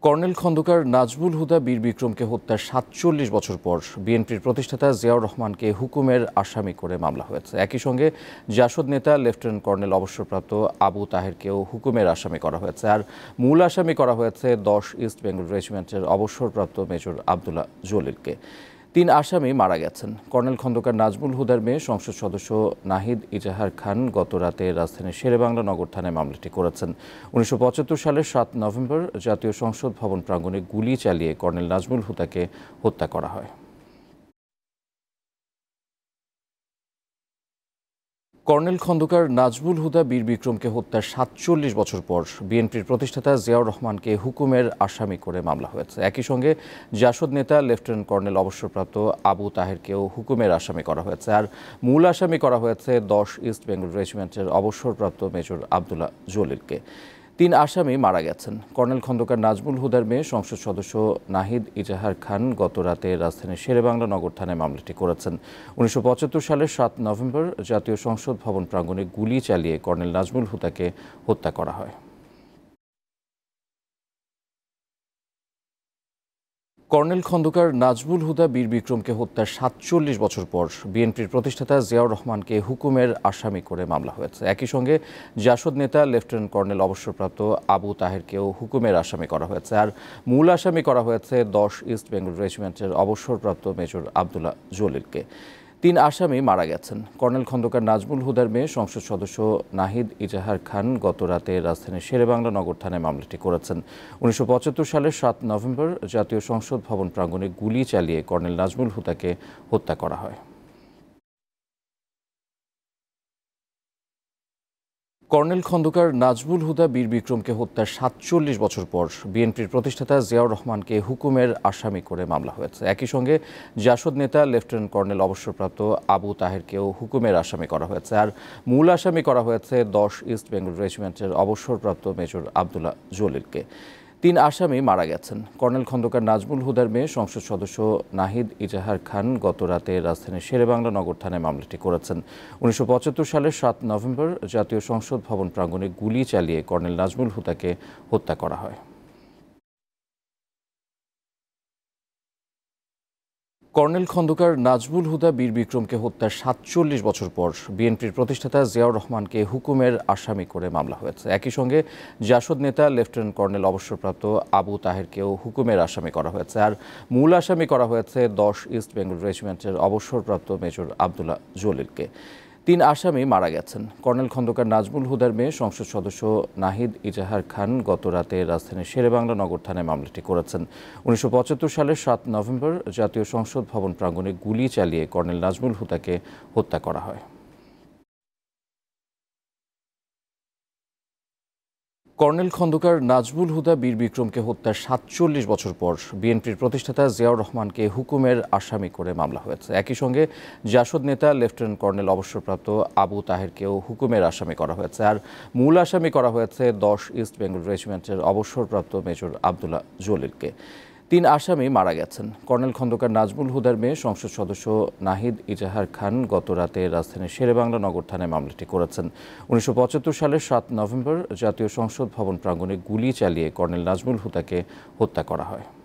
Colonel Khandakar Nazmul হুদা বীর বিক্রমকে হত্যার ৪৭ বছর পর বিএনপির প্রতিষ্ঠাতা জিয়াউর রহমানকে হুকুমের আসামি করে মামলা হয়েছে। একই সঙ্গে জাসদ নেতা লেফটেন্যান্ট কর্নেল অবসরপ্রাপ্ত আবু তাহেরকেও হুকুমের আসামি করা হয়েছে। আর মূল আসামি করা হয়েছে 10 ইস্ট বেঙ্গল রেজিমেন্টের অবসরপ্রাপ্ত মেজর আবদুল্লাহ জলিলকে। ৩ আসামি মারা গেছেন। কর্নেল খন্দকার নাজমুল হুদার মেয়ে সংসদ সদস্য নাহিদ ইজাহার খান গত রাতে রাজধানীর শেরেবাংলা নগর থানায় মামলাটি করেছেন। ১৯৭৫ সালের ৭ নভেম্বর জাতীয় সংসদ ভবন প্রাঙ্গণে গুলি চালিয়ে কর্নেল নাজমুল হুদাকে হত্যা করা হয়। কর্নেল খন্দকার নাজমুল হুদা বীর বিক্রমকে হত্যার ৪৭ বছর পর বিএনপির প্রতিষ্ঠাতা জিয়াউর রহমানকে হুকুমের আসামি করে মামলা হয়েছে। একই সঙ্গে জাসদ নেতা লেফটেন্যান্ট কর্নেল অবসরপ্রাপ্ত আবু তাহেরকেও হুকুমের আসামি করা হয়েছে। আর মূল আসামি করা হয়েছে 10 ইস্ট বেঙ্গল রেজিমেন্টের অবসরপ্রাপ্ত মেজর আবদুল্লাহ জলিলকে। ৩ আসামি মারা গেছেন। কর্নেল খন্দকার নাজমুল হুদার মেয়ে সংসদ সদস্য নাহিদ ইজাহার খান গত রাতে রাজধানীর শেরেবাংলা নগর থানায় মামলাটি করেছেন। ১৯৭৫ সালের ৭ নভেম্বর জাতীয় সংসদ ভবন প্রাঙ্গণে গুলি চালিয়ে কর্নেল নাজমুল হুদাকে হত্যা করা হয়। কর্নেল খন্দকার নাজমুল হুদা বীর বিক্রমকে হত্যার ৪৭ বছর পর বিএনপির প্রতিষ্ঠাতা জিয়াউর রহমানকে হুকুমের আসামি করে মামলা হয়েছে। একই সঙ্গে জাসদ নেতা লেফটেন্যান্ট কর্নেল অবসরপ্রাপ্ত আবু তাহেরকেও হুকুমের আসামি করা হয়েছে। আর মূল আসামি করা হয়েছে 10 ইস্ট বেঙ্গল রেজিমেন্টের অবসরপ্রাপ্ত মেজর আবদুল্লাহ জলিলকে। ৩ আসামি মারা গেছেন। কর্নেল খন্দকার নাজমুল হুদার মেয়ে সংসদ সদস্য নাহিদ ইজাহার খান গত রাতে রাজধানীর শেরেবাংলা নগর থানায় মামলাটি করেছেন। ১৯৭৫ সালের ৭ নভেম্বর জাতীয় সংসদ ভবন প্রাঙ্গণে গুলি চালিয়ে কর্নেল নাজমুল হুদাকে হত্যা করা হয়। কর্নেল খন্দকার নাজমুল হুদা বীর বিক্রমকে হত্যার ৪৭ বছর পর বিএনপির প্রতিষ্ঠাতা জিয়াউর রহমানকে হুকুমের আসামি করে মামলা হয়েছে। একই সঙ্গে জাসদ নেতা লেফটেন্যান্ট কর্নেল অবসরপ্রাপ্ত আবু তাহেরকেও হুকুমের আসামি করা হয়েছে। আর মূল আসামি করা হয়েছে 10 ইস্ট বেঙ্গল রেজিমেন্টের অবসরপ্রাপ্ত মেজর আবদুল্লাহ জলিলকে। ৩ আসামি মারা গেছেন। কর্নেল খন্দকার নাজমুল হুদার মেয়ে সংসদ সদস্য নাহিদ ইজাহার খান গত রাতে রাজধানীর শেরেবাংলা নগর থানায় মামলাটি করেছেন। ১৯৭৫ সালের ৭ নভেম্বর জাতীয় সংসদ ভবন প্রাঙ্গণে গুলি চালিয়ে কর্নেল নাজমুল হুদাকে হত্যা করা হয়। কর্নেল খন্দকার নাজমুল হুদা বীর বিক্রমকে হত্যার ৪৭ বছর পর বিএনপির প্রতিষ্ঠাতা জিয়াউর রহমানকে হুকুমের আসামি করে মামলা হয়েছে। একই সঙ্গে জাসদ নেতা লেফটেন্যান্ট কর্নেল অবসরপ্রাপ্ত আবু তাহেরকেও হুকুমের আসামি করা হয়েছে। আর মূল আসামি করা হয়েছে 10 ইস্ট বেঙ্গল রেজিমেন্টের অবসরপ্রাপ্ত মেজর আবদুল্লাহ জলিলকে। ৩ আসামি মারা গেছেন। কর্নেল খন্দকার নাজমুল হুদার মেয়ে সংসদ সদস্য নাহিদ ইজাহার খান গত রাতে রাজধানীর শেরেবাংলা নগর থানায় মামলাটি করেছেন। ১৯৭৫ সালের ৭ নভেম্বর জাতীয় সংসদ ভবন প্রাঙ্গণে গুলি চালিয়ে কর্নেল নাজমুল হুদাকে হত্যা করা হয়। কর্নেল খন্দকার নাজমুল হুদা বীর বিক্রমকে হত্যার ৪৭ বছর পর বিএনপির প্রতিষ্ঠাতা জিয়াউর রহমানকে হুকুমের আসামি করে মামলা হয়েছে। একই সঙ্গে জাসদ নেতা লেফটেন্যান্ট কর্নেল অবসরপ্রাপ্ত আবু তাহেরকেও হুকুমের আসামি করা হয়েছে। আর মূল আসামি করা হয়েছে 10 ইস্ট বেঙ্গল রেজিমেন্টের অবসরপ্রাপ্ত মেজর আবদুল্লাহ জলিলকে। ৩ আসামি মারা গেছেন। কর্নেল খন্দকার নাজমুল হুদার মেয়ে সংসদ সদস্য নাহিদ ইজাহার খান গত রাতে রাজধানীর শেরেবাংলা নগর থানায় মামলাটি করেছেন। ১৯৭৫ সালের ৭ নভেম্বর জাতীয় সংসদ ভবন প্রাঙ্গণে গুলি চালিয়ে কর্নেল নাজমুল হুদাকে হত্যা করা হয়।